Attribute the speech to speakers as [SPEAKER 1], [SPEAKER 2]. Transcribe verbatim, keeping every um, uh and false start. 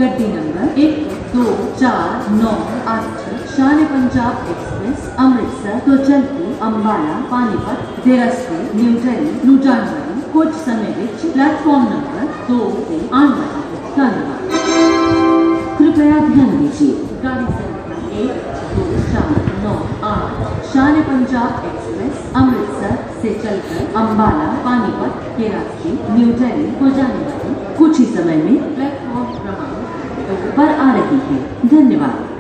[SPEAKER 1] गड्डी नंबर एक दो चार नौ आठ शान पंजाब एक्सप्रेस अमृतसर तो चलती अंबाला पानीपत देहरादून न्यू दिल्ली नू जाने वाली कुछ समय विच प्लेटफॉर्म नंबर दो से आने वाली है। धन्यवाद। कृपया ध्यान दीजिए गाड़ी संख्या एक दो चार नौ आठ शान पंजाब एक्सप्रेस अमृतसर से चलकर अंबाला पानीपत देहरादून न्यू दिल्ली को जाने वाली कुछ ही समय में प्लेटफॉर्म क्रमांक पर आ रही है। धन्यवाद।